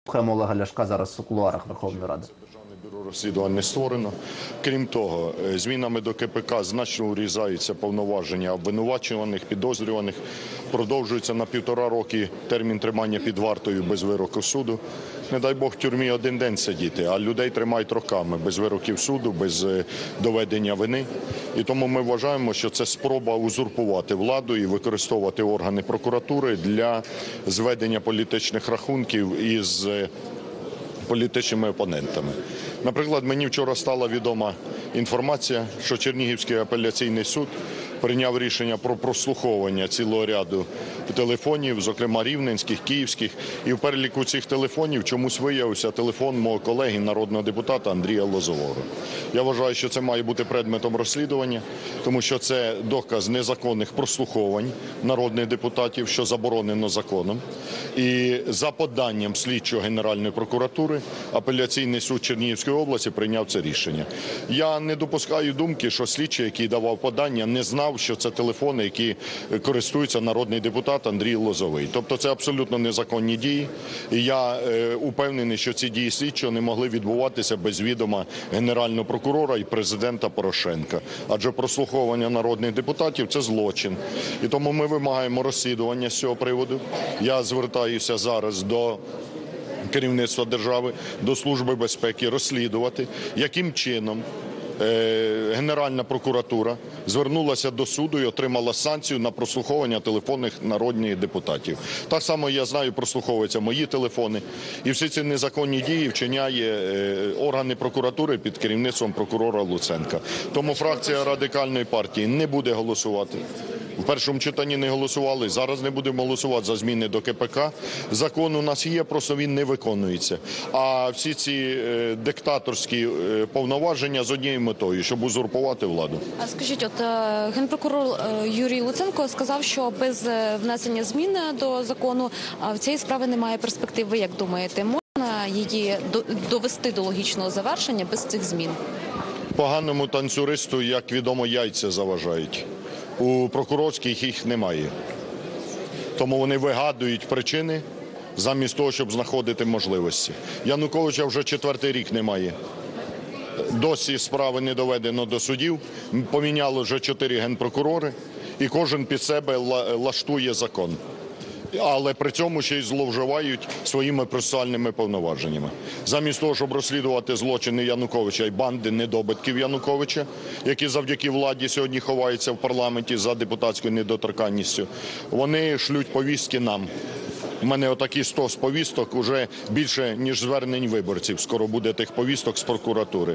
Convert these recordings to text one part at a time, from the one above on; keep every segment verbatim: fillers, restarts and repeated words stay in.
Слухаємо Олега Ляшка зараз у кулуарах Верховної Ради. Державне бюро розслідувань не створено. Крім того, змінами до КПК значно урізаються повноваження обвинувачуваних, підозрюваних. Продовжується на півтора роки термін тримання під вартою без вироку суду. Не дай Бог в тюрмі один день сидіти, а людей тримають роками без вироків суду, без доведення вини. І тому ми вважаємо, що це спроба узурпувати владу і використовувати органи прокуратури для зведення політичних рахунків із політичними опонентами. Наприклад, мені вчора стала відома інформація, що Чернігівський апеляційний суд прийняв рішення про прослуховування цілого ряду телефонів, зокрема рівненських, київських. І в переліку цих телефонів чомусь виявився телефон мого колеги, народного депутата Андрія Лозового. Я вважаю, що це має бути предметом розслідування, тому що це доказ незаконних прослуховань народних депутатів, що заборонено законом. І за поданням слідчого Генеральної прокуратури апеляційний суд Чернігівської області прийняв це рішення. Я не допускаю думки, що слідчий, який давав подання, не знав, що це телефони, які користується народний депутат Андрій Лозовий. Тобто це абсолютно незаконні дії. І я е, упевнений, що ці дії слідчого не могли відбуватися без відома Генерального прокурора і президента Порошенка. Адже прослуховування народних депутатів – це злочин. І тому ми вимагаємо розслідування з цього приводу. Я звертаюся зараз до керівництва держави, до Служби безпеки розслідувати, яким чином Генеральна прокуратура звернулася до суду і отримала санкцію на прослуховування телефонних народних депутатів. Так само, я знаю, прослуховуються мої телефони. І всі ці незаконні дії вчиняє органи прокуратури під керівництвом прокурора Луценка. Тому фракція Радикальної партії не буде голосувати. В першому читанні не голосували, зараз не будемо голосувати за зміни до КПК. Закон у нас є, просто він не виконується. А всі ці диктаторські повноваження з однією метою, щоб узурпувати владу. А скажіть, от генпрокурор Юрій Луценко сказав, що без внесення змін до закону в цієї справи немає перспектив. Ви як думаєте, можна її довести до логічного завершення без цих змін? Поганому танцюристу, як відомо, яйця заважають. У прокурорських їх немає. Тому вони вигадують причини замість того, щоб знаходити можливості. Януковича вже четвертий рік немає. Досі справи не доведено до судів, поміняли вже чотири генпрокурори, і кожен під себе лаштує закон. Але при цьому ще й зловживають своїми процесуальними повноваженнями. Замість того, щоб розслідувати злочини Януковича і банди недобитків Януковича, які завдяки владі сьогодні ховаються в парламенті за депутатською недоторканністю, вони шлють повістки нам. У мене отакі стос повісток уже більше, ніж звернень виборців. Скоро буде тих повісток з прокуратури.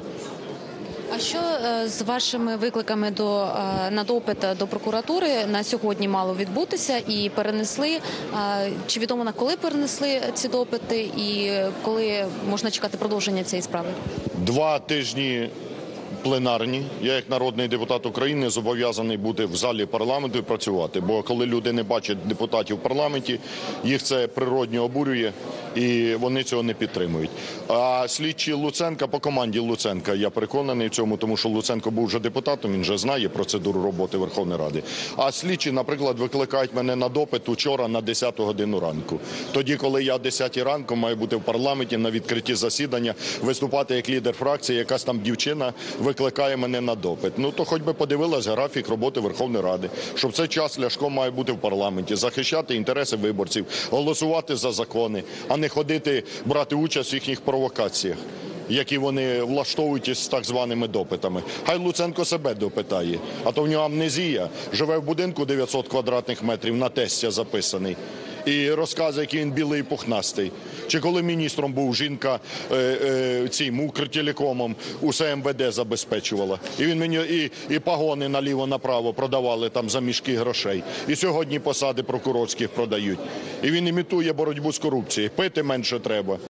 А що з вашими викликами до, на допит до прокуратури на сьогодні мало відбутися і перенесли? Чи відомо на коли перенесли ці допити і коли можна чекати продовження цієї справи? Два тижні пленарні. Я, як народний депутат України, зобов'язаний бути в залі парламенту і працювати. Бо коли люди не бачать депутатів в парламенті, їх це природньо обурює і вони цього не підтримують. А слідчі Луценка, по команді Луценка, я переконаний в цьому, тому що Луценко був вже депутатом, він вже знає процедуру роботи Верховної Ради. А слідчі, наприклад, викликають мене на допит вчора на десяту годину ранку. Тоді, коли я о десятій ранку маю бути в парламенті на відкритті засідання, виступати як лідер фракції, якась там дівчина викликає мене на допит. Ну, то хоч би подивилась графік роботи Верховної Ради, щоб в цей час Ляшко має бути в парламенті, захищати інтереси виборців, голосувати за закони, а не ходити, брати участь в їхніх провокаціях, які вони влаштовують із так званими допитами. Хай Луценко себе допитає, а то в нього амнезія, живе в будинку дев'ятсот квадратних метрів, на тестя записаний. І розказує, який він білий і пухнастий. Чи коли міністром був, жінка е, е, цим Укртелекомом усе ем ве де забезпечувала. І він мені і, і пагони наліво-направо продавали там за мішки грошей. І сьогодні посади прокурорських продають. І він імітує боротьбу з корупцією. Пити менше треба.